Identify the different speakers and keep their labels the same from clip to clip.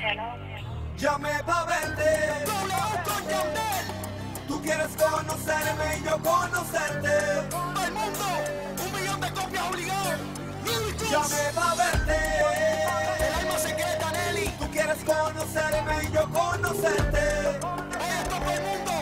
Speaker 1: Llamé pa' verte. Tú quieres conocerme y yo conocerte.
Speaker 2: Todo el mundo, 1 millón de copias obligadas.
Speaker 1: Llamé pa' verte.
Speaker 2: El alma secreta, Nelly.
Speaker 1: Tú quieres conocerme y yo conocerte.
Speaker 2: Oye, todo el mundo.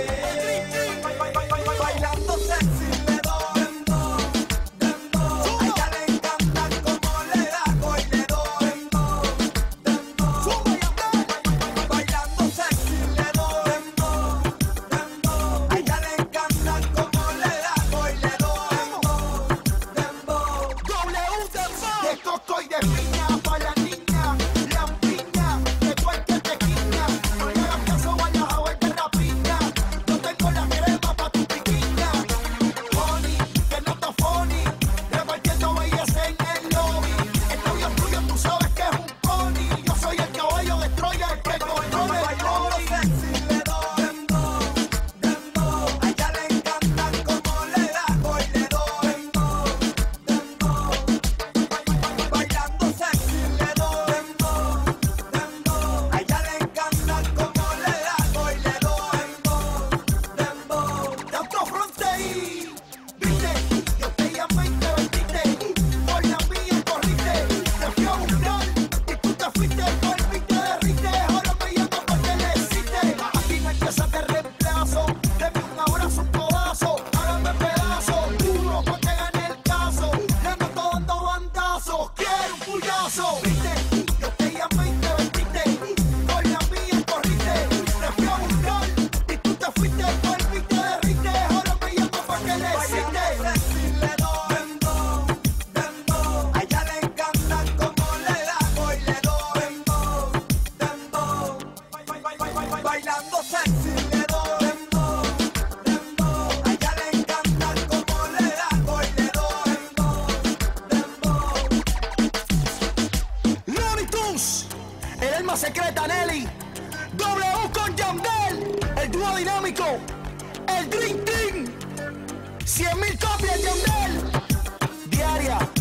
Speaker 1: Bailando sexy le doy dembow, dembow. A ella le encanta como le hago y le doy dembow, dembow. Bailando sexy le doy dembow, dembow. A ella le encanta como le hago y le doy dembow, dembow.
Speaker 2: De coco y de piña para la niña, la piña, de cualquier tequila. No le hagas caso, vayas a verte la piña. Yo tengo la crema pa' tu piquiña. Honey, que no está funny, repartiendo belleza en el lobby. El novio tuyo tú sabes que es un pony. Yo soy el caballo de Troya, el que controla el
Speaker 1: Bailando
Speaker 2: pony.
Speaker 1: sexy le doy dembow, dembow. A ella le encanta como le hago y le doy dembow, dembow. Bailando sexy le doy dembow, dembow. A ella le encanta como le hago y le doy dembow, dembow.
Speaker 2: Tanto fronte y viste, yo te llamé y te vendiste, por la mía corriste, te fui a buscar y tú te fuiste, por mí te derrite, ahora me llamo porque le hiciste, aquí no hay pieza de reemplazo, deme un abrazo, un codazo, hágame pedazo, duro pa' que gane el caso, ya no estoy dando bandazos, quiero un puyazo, viste, yo te llamé y te vendiste, por la mía corriste, te fui a buscar y tú te fuiste, por mí te derrite, ahora me llamo pa' que le hiciste.
Speaker 1: Bailando sexy le doy dembow, dembow. A ella le encanta como le hago y le doy dembow, dembow. Bailando sexy le doy dembow, dembow. A ella le encanta como le hago y le doy dembow, dembow.
Speaker 2: Looney Tunes, el alma secreta Nelly, W con Yandel, el dúo dinámico, el Dream Team, 100.000 copias Yandel, diaria.